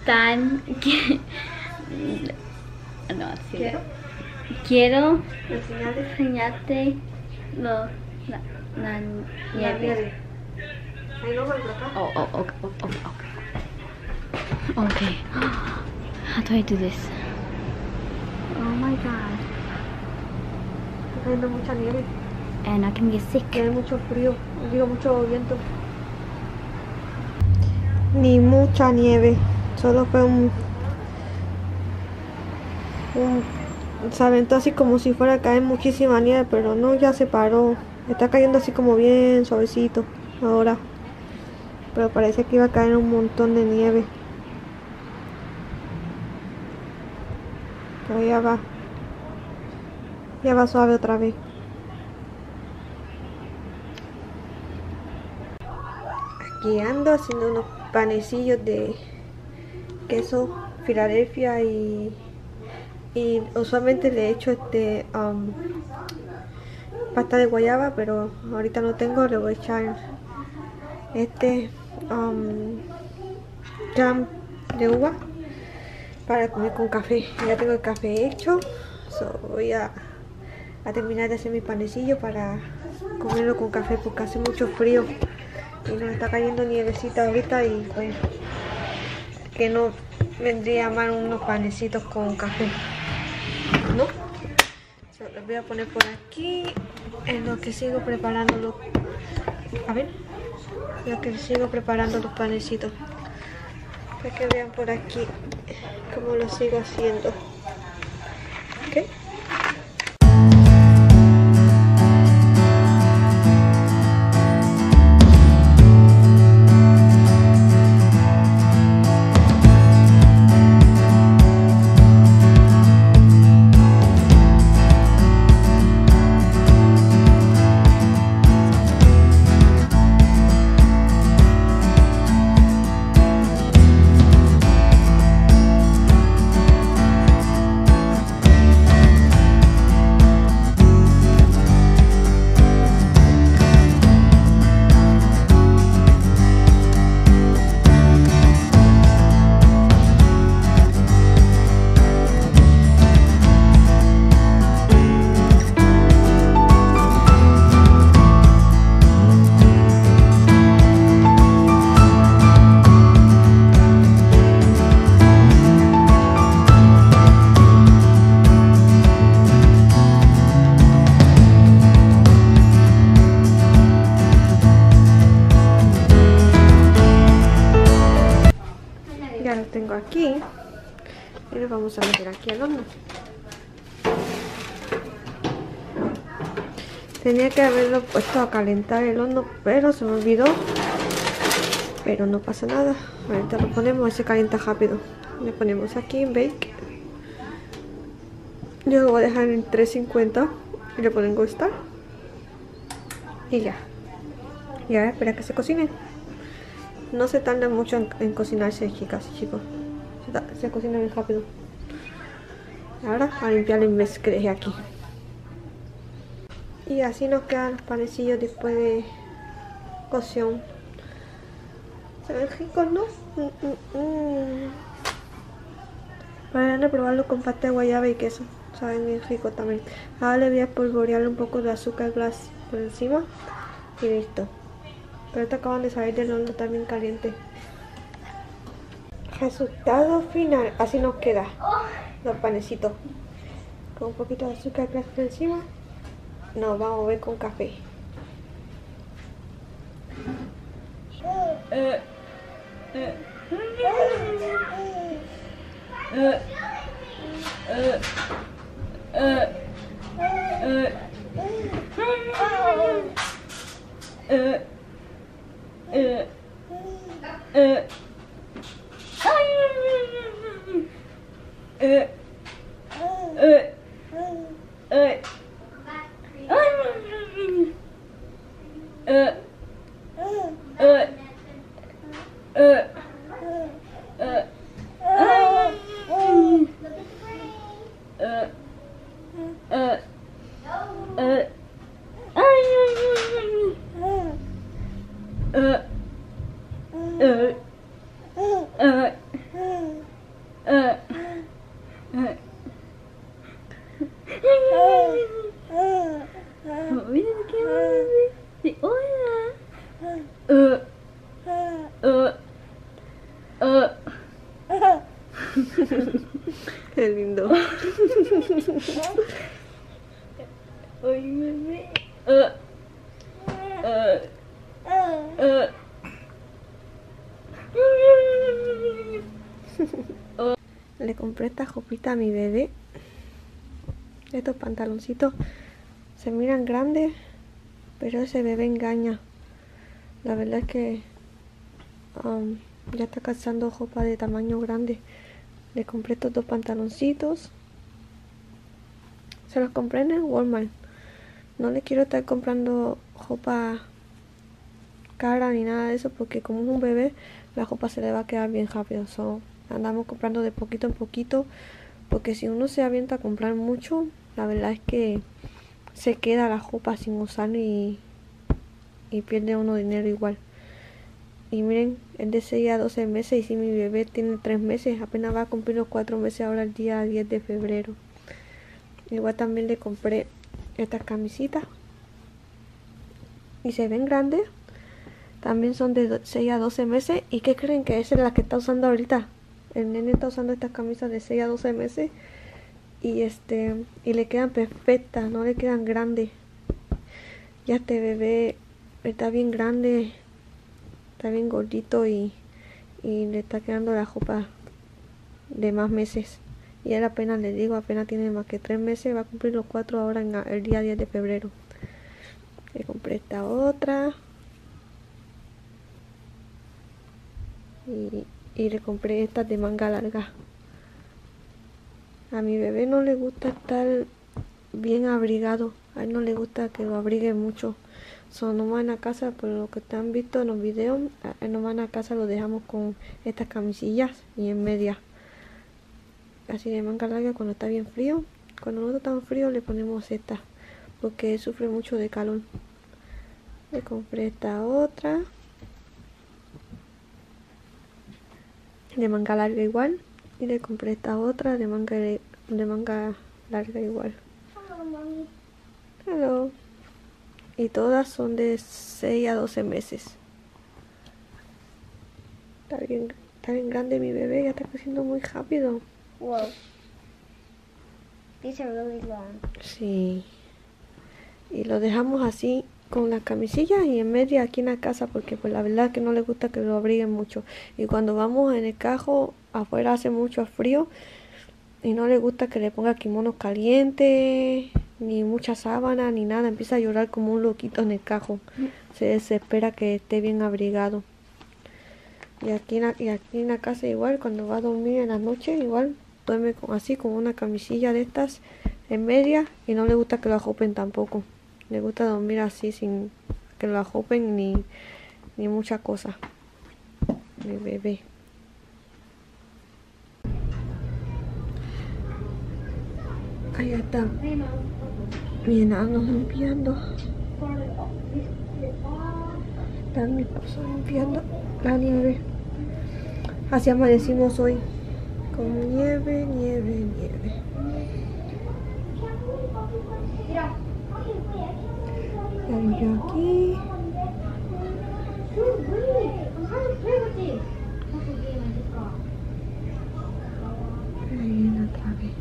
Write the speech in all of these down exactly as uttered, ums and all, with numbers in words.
tan... que- no, sí. Quiero Quiero enseñarles enseñarte lo, la, la la nieve. nieve. Ahí no voy por acá. Oh, oh, okay, okay, okay. Okay. How do I do this? Oh my god. Está cayendo mucha nieve. And I can get sick. Y hay mucho frío. Digo, mucho viento. Ni mucha nieve. Solo fue un... un se aventó así como si fuera a caer muchísima nieve, pero no, ya se paró. Está cayendo así como bien suavecito ahora. Pero parece que iba a caer un montón de nieve. Pero ya va. Ya va suave otra vez. Aquí ando haciendo unos panecillos de queso Filadelfia y, y usualmente le echo este um, pasta de guayaba, pero ahorita no tengo, le voy a echar este um, jam de uva para comer con café. Ya tengo el café hecho, so voy a, a terminar de hacer mi panecillo para comerlo con café porque hace mucho frío y nos está cayendo nievecita ahorita y pues que no vendría mal unos panecitos con café, ¿no? So, los voy a poner por aquí en lo que sigo preparando los, a ver, en lo que sigo preparando los panecitos para que vean por aquí cómo lo sigo haciendo. ¿Ok? Ya lo tengo aquí y lo vamos a meter aquí al horno. Tenía que haberlo puesto a calentar el horno, pero se me olvidó. Pero no pasa nada. Ahorita lo ponemos, se calienta rápido. Le ponemos aquí en bake. Yo lo voy a dejar en trescientos cincuenta y le pongo star. Y ya. Y ahora espera que se cocine. No se tarda mucho en, en cocinarse, chicas y chicos. Se, se cocina bien rápido. Ahora a limpiar el mess que dejé aquí. Y así nos quedan los panecillos después de cocción. Se ven ricos, ¿no? Mm, mm, mm. Vayan a probarlo con pasta de guayaba y queso. Saben bien rico también. Ahora le voy a polvorear un poco de azúcar glass por encima. Y listo. Pero estos acaban de salir del horno también caliente. Resultado final. Así nos queda los panecitos. Con un poquito de azúcar glass por encima. Nos vamos a ver con café. Uh, uh, uh, uh, uh, uh, uh, uh, uh, Uh, uh, uh, rápido. Ay, bebé. Uh, uh, uh. Le compré esta ropita a mi bebé. Estos pantaloncitos se miran grandes, pero ese bebé engaña. La verdad es que um, ya está calzando ropa de tamaño grande. Le compré estos dos pantaloncitos. Se los compré en el Walmart. No le quiero estar comprando ropa cara ni nada de eso, porque como es un bebé, la ropa se le va a quedar bien rápido. So, andamos comprando de poquito en poquito, porque si uno se avienta a comprar mucho, la verdad es que se queda la ropa sin usar y, y pierde uno dinero igual. Y miren, es de seis a doce meses, y si mi bebé tiene tres meses, apenas va a cumplir los cuatro meses ahora el día diez de febrero. Igual también le compré estas camisitas y se ven grandes. También son de seis a doce meses. ¿Y qué creen? Que esa es la que está usando ahorita. El nene está usando estas camisas de seis a doce meses. Y este y le quedan perfectas, no le quedan grandes. Ya este bebé está bien grande, está bien gordito y, y le está quedando la ropa de más meses. Y él apenas, le digo, apenas tiene más que tres meses, va a cumplir los cuatro ahora en el día diez de febrero. Le compré esta otra. Y, y le compré estas de manga larga. A mi bebé no le gusta estar bien abrigado. A él no le gusta que lo abrigue mucho. Son nomás en la casa, por lo que te han visto en los videos, a él nomás en la casa lo dejamos con estas camisillas y en media. Así de manga larga cuando está bien frío. Cuando no está tan frío le ponemos esta, porque él sufre mucho de calor. Le compré esta otra de manga larga igual, y le compré esta otra de manga de, de manga larga igual. Hello, mommy. Hello. Y todas son de seis a doce meses. Está bien, está bien grande mi bebé, ya está creciendo muy rápido. Whoa. These are really long. Sí. Y lo dejamos así con las camisillas y en media aquí en la casa, porque pues la verdad que no le gusta que lo abriguen mucho. Y cuando vamos en el carro, afuera hace mucho frío y no le gusta que le ponga kimonos calientes, ni mucha sábana, ni nada. Empieza a llorar como un loquito en el carro. Se desespera que esté bien abrigado. Y aquí, en la, y aquí en la casa igual, cuando va a dormir en la noche, igual duerme con, así con una camisilla de estas en media, y no le gusta que lo ajopen tampoco. Le gusta dormir así sin que lo ajopen ni, ni mucha cosa. Mi bebé. Ahí está mi enano limpiando. Está mi esposo limpiando la nieve. Así amanecimos hoy, con nieve, nieve, nieve. Ya limpió aquí. Ahí viene otra vez.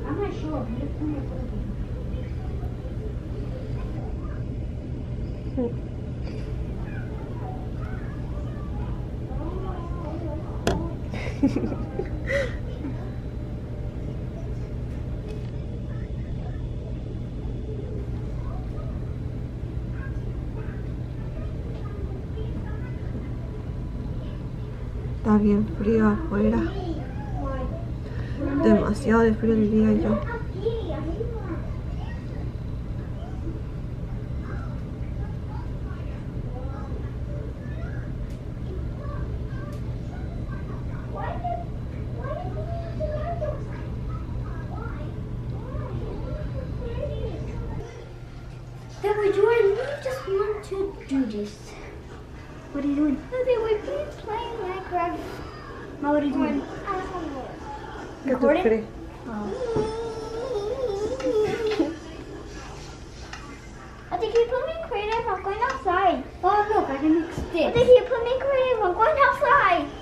Está bien frío afuera. Demasiado de frío diría yo. Deborah, Jordan, we just want to do this. What are you doing? Okay, we're playing Minecraft. Mom, what are you doing? ¿Qué tú crees? Oh. I think you put me in creative. I'm going outside. Oh, look, I can make sticks. I think you put me in creative. I'm going outside.